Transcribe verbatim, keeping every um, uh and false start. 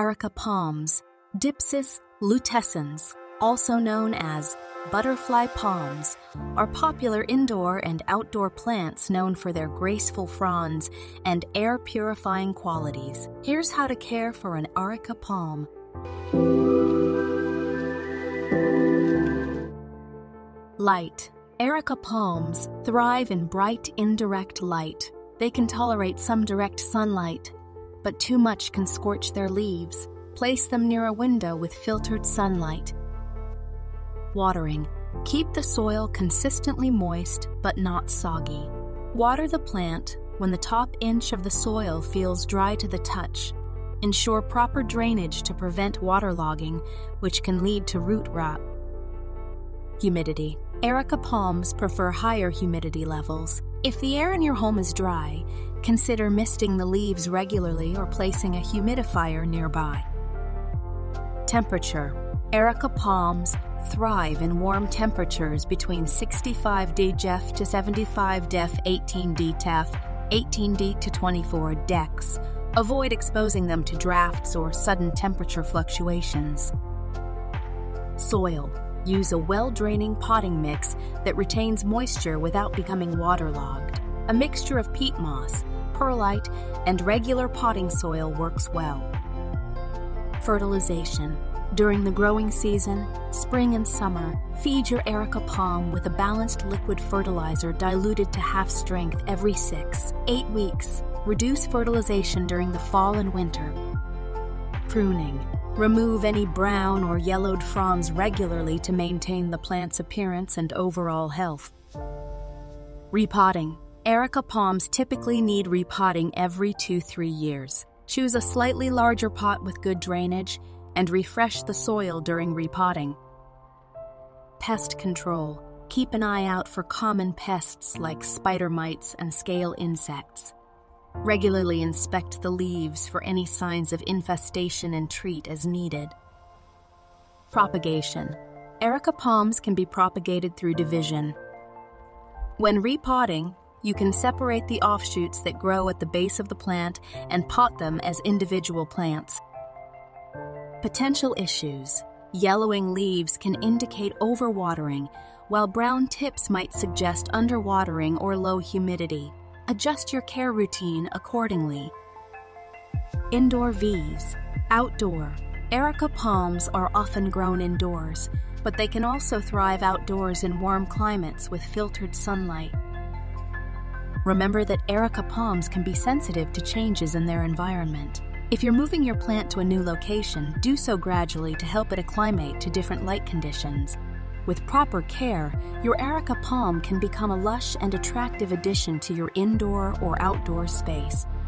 Erica palms, Dipsis lutescens, also known as butterfly palms, are popular indoor and outdoor plants known for their graceful fronds and air-purifying qualities. Here's how to care for an Erica palm. Light. Erica palms thrive in bright, indirect light. They can tolerate some direct sunlight, but too much can scorch their leaves. Place them near a window with filtered sunlight. Watering. Keep the soil consistently moist but not soggy. Water the plant when the top inch of the soil feels dry to the touch. Ensure proper drainage to prevent waterlogging, which can lead to root rot. Humidity. Erica palms prefer higher humidity levels. If the air in your home is dry, consider misting the leaves regularly or placing a humidifier nearby. Temperature. Erica palms thrive in warm temperatures between sixty-five degrees Fahrenheit to seventy-five degrees Fahrenheit, eighteen degrees Fahrenheit, eighteen degrees to twenty-four degrees. Avoid exposing them to drafts or sudden temperature fluctuations. Soil. Use a well-draining potting mix that retains moisture without becoming waterlogged. A mixture of peat moss, perlite, and regular potting soil works well. Fertilization. During the growing season, spring and summer, feed your Erica palm with a balanced liquid fertilizer diluted to half strength every six, eight weeks. Reduce fertilization during the fall and winter. Pruning. Remove any brown or yellowed fronds regularly to maintain the plant's appearance and overall health. Repotting. Erica palms typically need repotting every two to three years. Choose a slightly larger pot with good drainage and refresh the soil during repotting. Pest control. Keep an eye out for common pests like spider mites and scale insects. Regularly inspect the leaves for any signs of infestation and treat as needed. Propagation. Erica palms can be propagated through division. When repotting, you can separate the offshoots that grow at the base of the plant and pot them as individual plants. Potential issues. Yellowing leaves can indicate overwatering, while brown tips might suggest underwatering or low humidity. Adjust your care routine accordingly. Indoor Vs. Outdoor. Erica palms are often grown indoors, but they can also thrive outdoors in warm climates with filtered sunlight. Remember that Erica palms can be sensitive to changes in their environment. If you're moving your plant to a new location, do so gradually to help it acclimate to different light conditions. With proper care, your Erica palm can become a lush and attractive addition to your indoor or outdoor space.